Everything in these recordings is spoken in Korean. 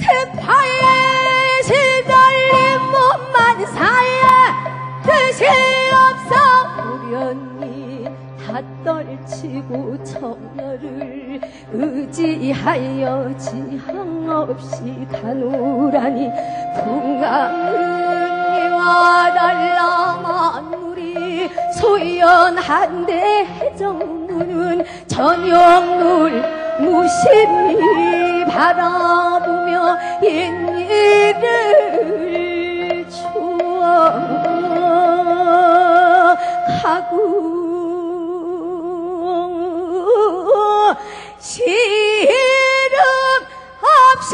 세파에 시달린 몸만 사야 뜻이 없어 우련히 다 떨치고 처녀를 의지하여 지항 없이 가노라니 풍광은 와달라 만물이 소연한데 해정문은 저녁물 무심히 바라보며 옛일을 추억하고 시름 없이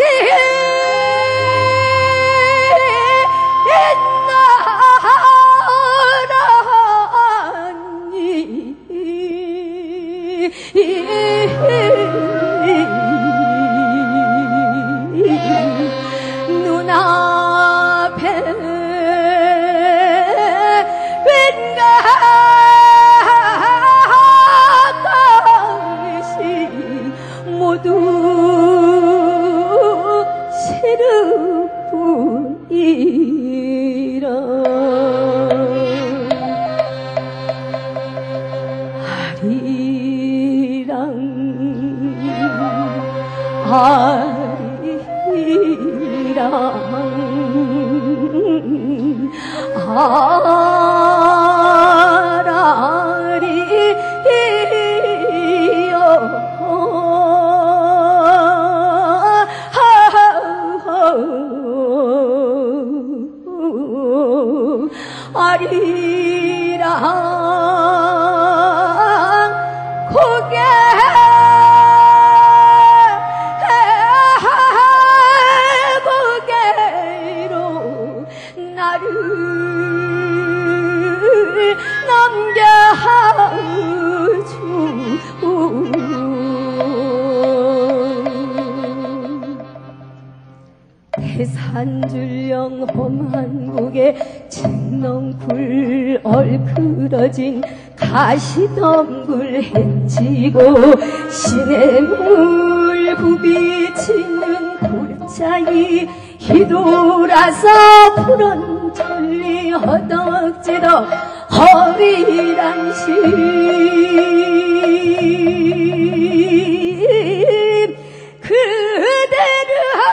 눈앞에 왠가 것이 모두 시름뿐이라 아리랑 고개 고개로 나를 넘겨주 대산줄령 험한국에 칡넝쿨 얼그러진 가시덤굴 헤치고 시냇물 부비치는 굴자이 휘돌아서 푸른 천리 허덕지덕 허리란 심 그대를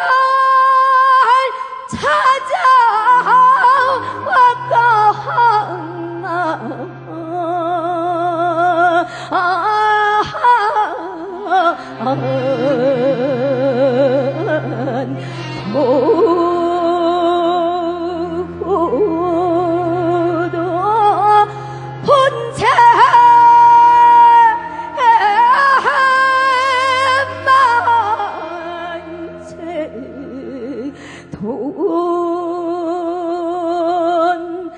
보도 본체 만체 돈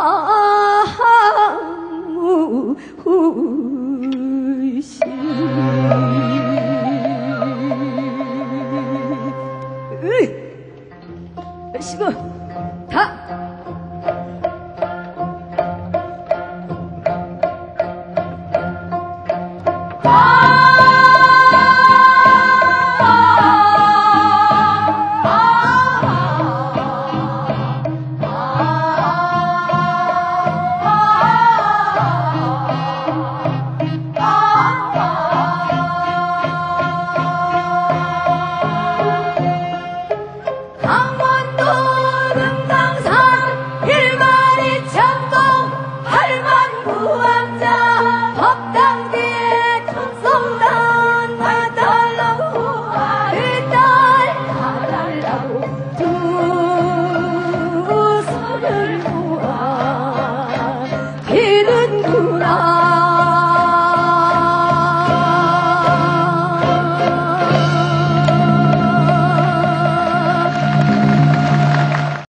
다무시 시고 다 일만이 천동 8만 구왕자